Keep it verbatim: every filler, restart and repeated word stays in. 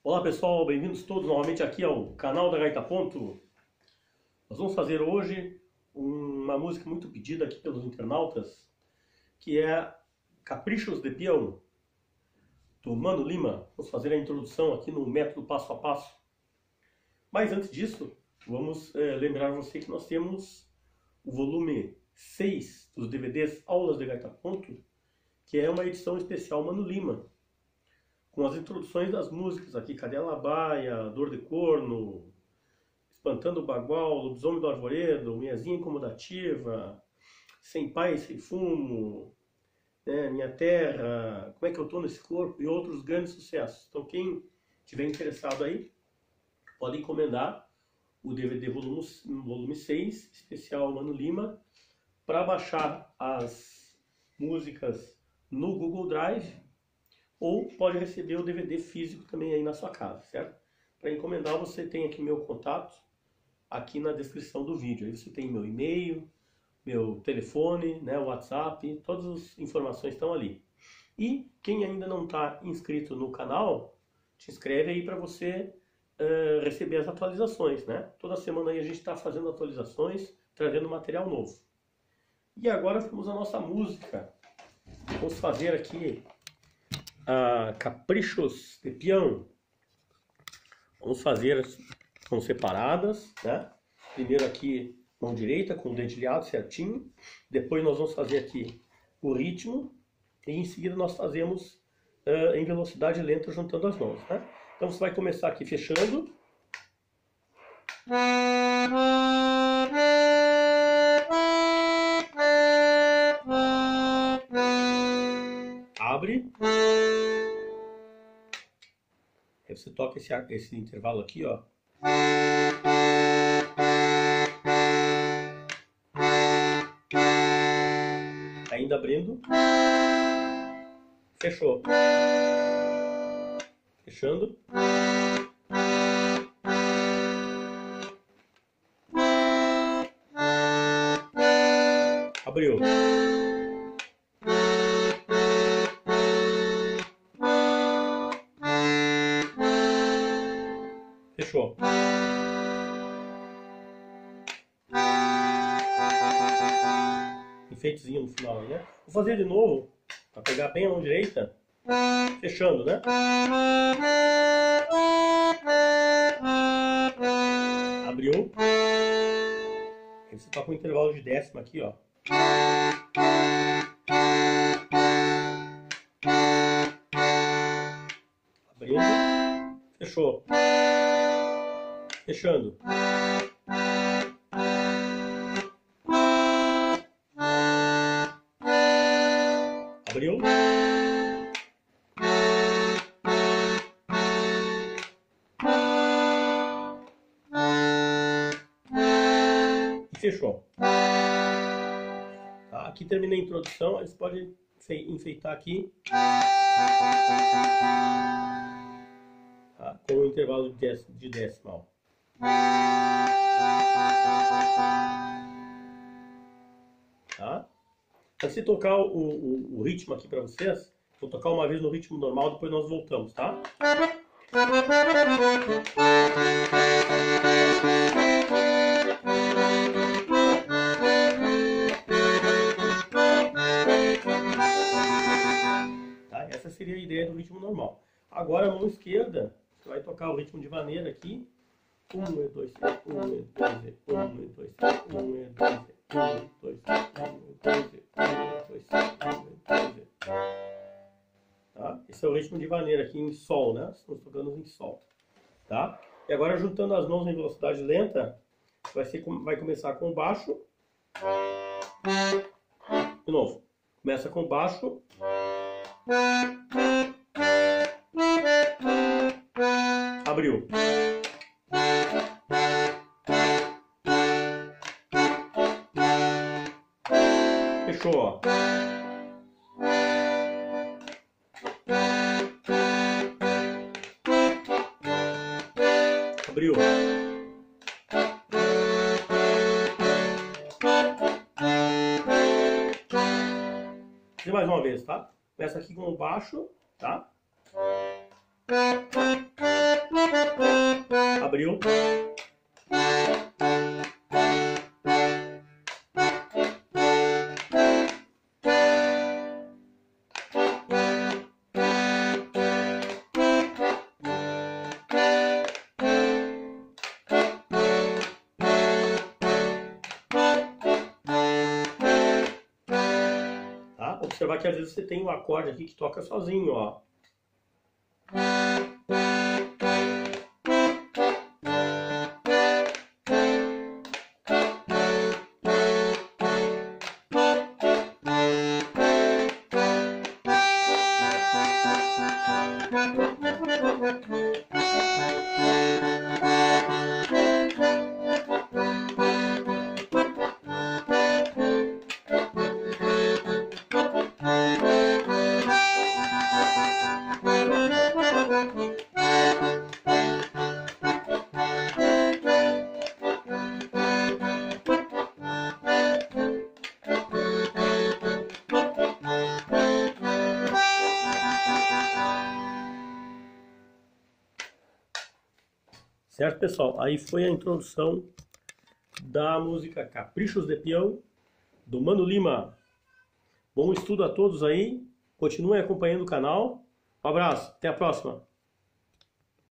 Olá pessoal, bem-vindos todos novamente aqui ao canal da Gaita Ponto. Nós vamos fazer hoje uma música muito pedida aqui pelos internautas, que é Caprichos de Peão, do Mano Lima. Vamos fazer a introdução aqui no método passo a passo. Mas antes disso, vamos é, lembrar você que nós temos o volume seis dos D V Ds Aulas de Gaita Ponto, que é uma edição especial Mano Lima, com as introduções das músicas aqui, Cadela Baia, Dor de Corno, Espantando o Bagual, Lobisomem do Arvoredo, Minhazinha Incomodativa, Sem Pai, Sem Fumo, né, Minha Terra, Como é que eu tô nesse corpo e outros grandes sucessos. Então quem estiver interessado aí, pode encomendar o D V D volume, volume seis, especial Mano Lima, para baixar as músicas no Google Drive, ou pode receber o D V D físico também aí na sua casa, certo? Para encomendar, você tem aqui meu contato, aqui na descrição do vídeo. Aí você tem meu e-mail, meu telefone, né, WhatsApp, todas as informações estão ali. E quem ainda não está inscrito no canal, te inscreve aí para você uh, receber as atualizações, né? Toda semana aí a gente está fazendo atualizações, trazendo material novo. E agora vamos à nossa música. Vamos fazer aqui a Caprichos de Peão. Vamos fazer, são separadas, né? Primeiro aqui mão direita com o dedilhado certinho, depois nós vamos fazer aqui o ritmo e em seguida nós fazemos uh, em velocidade lenta juntando as mãos, né? Então você vai começar aqui fechando, abre, aí você toca esse, esse intervalo aqui, ó. Ainda abrindo, fechou, fechando, abriu, fechou. Efeitozinho no final, né? Vou fazer de novo, para pegar bem a mão direita, fechando, né? Abriu. Aí você toca um intervalo de décima aqui, ó. Abrindo, fechou. Fechando. Abriu. E fechou. Tá, aqui terminei a introdução, aí você pode enfeitar aqui, tá, com o intervalo de decimal. Tá? Antes de tocar o, o, o ritmo aqui para vocês, vou tocar uma vez no ritmo normal, depois nós voltamos, tá? Tá? Essa seria a ideia do ritmo normal. Agora a mão esquerda, você vai tocar o ritmo de maneira aqui. Um, e dois, três, um, e dois, três, um, e dois, três, um, e dois, três, um, e dois, três, um, e dois, três, tá? Esse é o ritmo de vaneira aqui em sol, né? Estamos tocando em sol, tá? E agora juntando as mãos em velocidade lenta, vai, ser, vai começar com o baixo. De novo, começa com o baixo. Abriu. Fechou, ó. Abriu. E mais uma vez, tá? Começa aqui com o baixo, tá? abriu. Tá? Observar que às vezes você tem um acorde aqui que toca sozinho, ó. Certo, pessoal? Aí foi a introdução da música Caprichos de Peão, do Mano Lima. Bom estudo a todos aí. Continuem acompanhando o canal. Um abraço. Até a próxima.